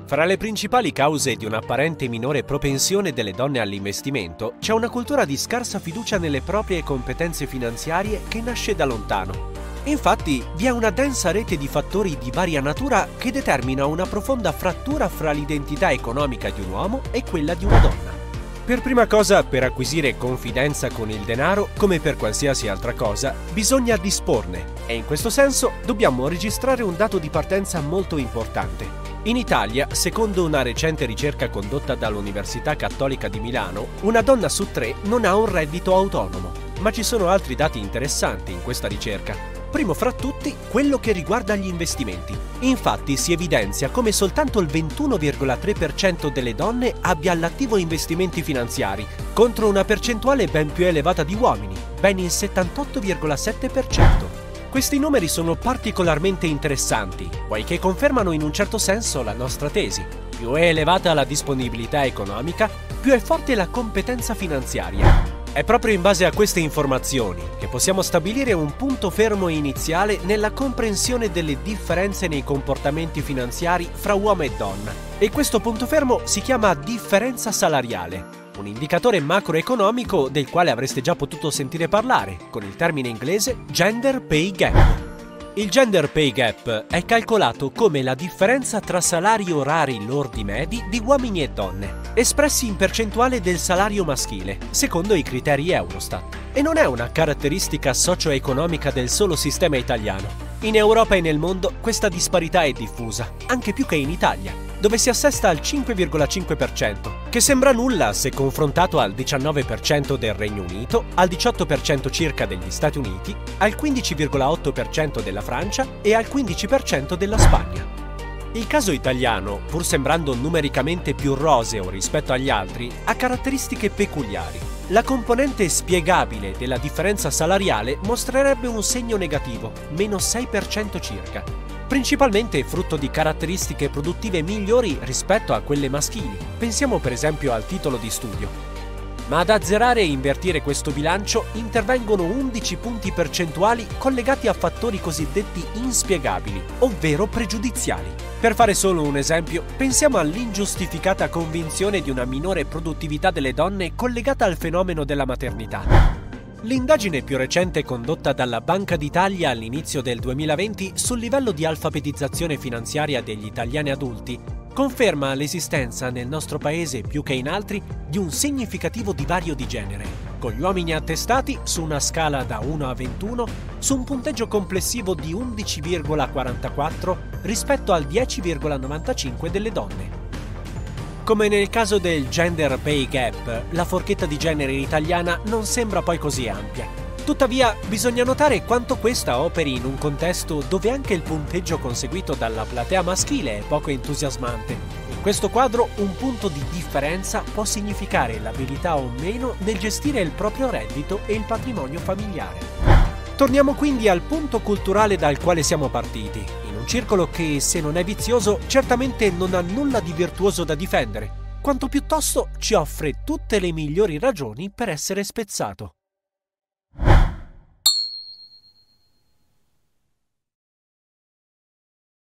Fra le principali cause di un'apparente minore propensione delle donne all'investimento c'è una cultura di scarsa fiducia nelle proprie competenze finanziarie che nasce da lontano. Infatti, vi è una densa rete di fattori di varia natura che determina una profonda frattura fra l'identità economica di un uomo e quella di una donna. Per prima cosa, per acquisire confidenza con il denaro, come per qualsiasi altra cosa, bisogna disporne e in questo senso dobbiamo registrare un dato di partenza molto importante. In Italia, secondo una recente ricerca condotta dall'Università Cattolica di Milano, una donna su 3 non ha un reddito autonomo. Ma ci sono altri dati interessanti in questa ricerca. Primo fra tutti, quello che riguarda gli investimenti. Infatti si evidenzia come soltanto il 21,3% delle donne abbia all'attivo investimenti finanziari, contro una percentuale ben più elevata di uomini, ben il 78,7%. Questi numeri sono particolarmente interessanti, poiché confermano in un certo senso la nostra tesi. Più è elevata la disponibilità economica, più è forte la competenza finanziaria. È proprio in base a queste informazioni che possiamo stabilire un punto fermo iniziale nella comprensione delle differenze nei comportamenti finanziari fra uomo e donna. E questo punto fermo si chiama differenza salariale, un indicatore macroeconomico del quale avreste già potuto sentire parlare, con il termine inglese Gender Pay Gap. Il Gender Pay Gap è calcolato come la differenza tra salari orari lordi medi di uomini e donne, espressi in percentuale del salario maschile, secondo i criteri Eurostat. E non è una caratteristica socio-economica del solo sistema italiano. In Europa e nel mondo questa disparità è diffusa, anche più che in Italia, dove si assesta al 5,5%, che sembra nulla se confrontato al 19% del Regno Unito, al 18% circa degli Stati Uniti, al 15,8% della Francia e al 15% della Spagna. Il caso italiano, pur sembrando numericamente più roseo rispetto agli altri, ha caratteristiche peculiari. La componente spiegabile della differenza salariale mostrerebbe un segno negativo, meno 6% circa, principalmente frutto di caratteristiche produttive migliori rispetto a quelle maschili. Pensiamo per esempio al titolo di studio. Ma ad azzerare e invertire questo bilancio intervengono 11 punti percentuali collegati a fattori cosiddetti inspiegabili, ovvero pregiudiziali. Per fare solo un esempio, pensiamo all'ingiustificata convinzione di una minore produttività delle donne collegata al fenomeno della maternità. L'indagine più recente condotta dalla Banca d'Italia all'inizio del 2020 sul livello di alfabetizzazione finanziaria degli italiani adulti conferma l'esistenza nel nostro paese più che in altri di un significativo divario di genere, con gli uomini attestati su una scala da 1 a 21 su un punteggio complessivo di 11,44 rispetto al 10,95 delle donne. Come nel caso del Gender Pay Gap, la forchetta di genere italiana non sembra poi così ampia. Tuttavia, bisogna notare quanto questa operi in un contesto dove anche il punteggio conseguito dalla platea maschile è poco entusiasmante. In questo quadro, un punto di differenza può significare l'abilità o meno nel gestire il proprio reddito e il patrimonio familiare. Torniamo quindi al punto culturale dal quale siamo partiti, in un circolo che, se non è vizioso, certamente non ha nulla di virtuoso da difendere, quanto piuttosto ci offre tutte le migliori ragioni per essere spezzato.